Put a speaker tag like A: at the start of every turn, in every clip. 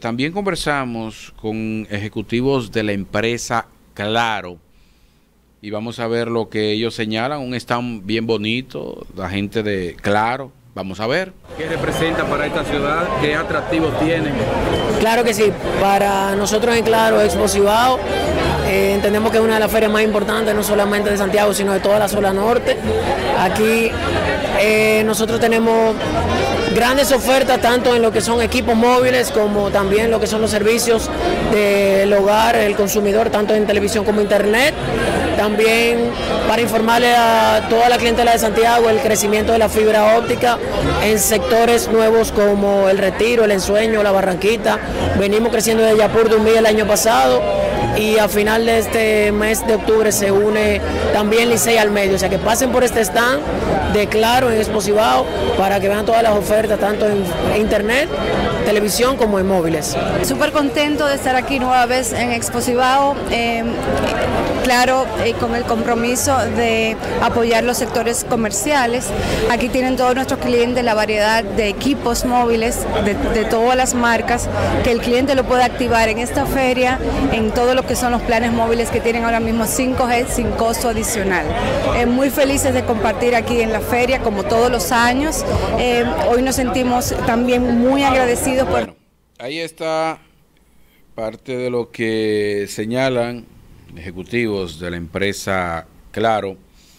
A: también conversamos con ejecutivos de la empresa Claro y vamos a ver lo que ellos señalan. Un stand bien bonito, la gente de Claro. Vamos a ver. ¿Qué representa para esta ciudad? ¿Qué atractivos tiene?
B: Claro que sí. Para nosotros en Claro, Expo Cibao, entendemos que es una de las ferias más importantes, no solamente de Santiago, sino de toda la zona norte. Aquí nosotros tenemos grandes ofertas, tanto en lo que son equipos móviles, como también lo que son los servicios del hogar, el consumidor, tanto en televisión como internet. También para informarle a toda la clientela de Santiago el crecimiento de la fibra óptica en sectores nuevos como el Retiro, el Ensueño, la Barranquita. Venimos creciendo desde Yapur de 1.000 el año pasado y a final de este mes de octubre se une también Licey al medio. O sea que pasen por este stand de Claro en Expo Cibao para que vean todas las ofertas, tanto en internet, televisión como en móviles.
C: Súper contento de estar aquí nueva vez en Expo Cibao. Claro, con el compromiso de apoyar los sectores comerciales. Aquí tienen todos nuestros clientes la variedad de equipos móviles de todas las marcas que el cliente lo puede activar en esta feria, en todo lo que son los planes móviles que tienen ahora mismo 5G sin costo adicional. Muy felices de compartir aquí en la feria como todos los años. Hoy nos sentimos también muy agradecidos por...
A: Bueno, ahí está parte de lo que señalan ejecutivos de la empresa Claro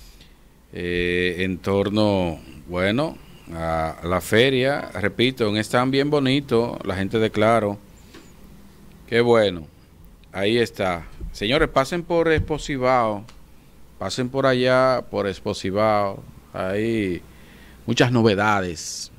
A: en torno, bueno, a la feria. Repito, un stand bien bonito, la gente de Claro. Qué bueno. Ahí está. Señores, pasen por Expo Cibao, pasen por allá, por Expo Cibao. Hay muchas novedades.